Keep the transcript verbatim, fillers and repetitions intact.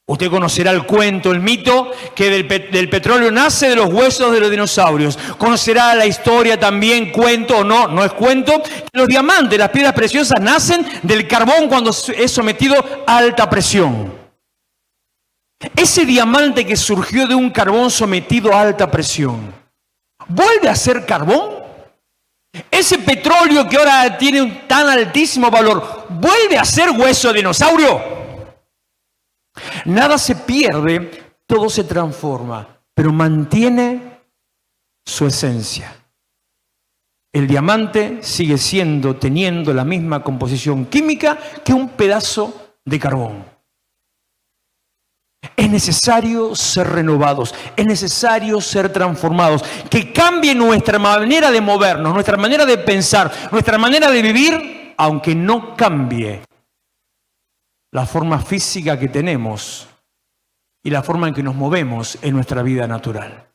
Usted conocerá el cuento, el mito, que del, pe del petróleo nace de los huesos de los dinosaurios. Conocerá la historia también, cuento o no, no es cuento, que los diamantes, las piedras preciosas, nacen del carbón cuando es sometido a alta presión. Ese diamante que surgió de un carbón sometido a alta presión, ¿vuelve a ser carbón? Ese petróleo que ahora tiene un tan altísimo valor, ¿vuelve a ser hueso de dinosaurio? Nada se pierde, todo se transforma, pero mantiene su esencia. El diamante sigue siendo, teniendo la misma composición química que un pedazo de carbón. Es necesario ser renovados, es necesario ser transformados, que cambie nuestra manera de movernos, nuestra manera de pensar, nuestra manera de vivir, aunque no cambie la forma física que tenemos y la forma en que nos movemos en nuestra vida natural.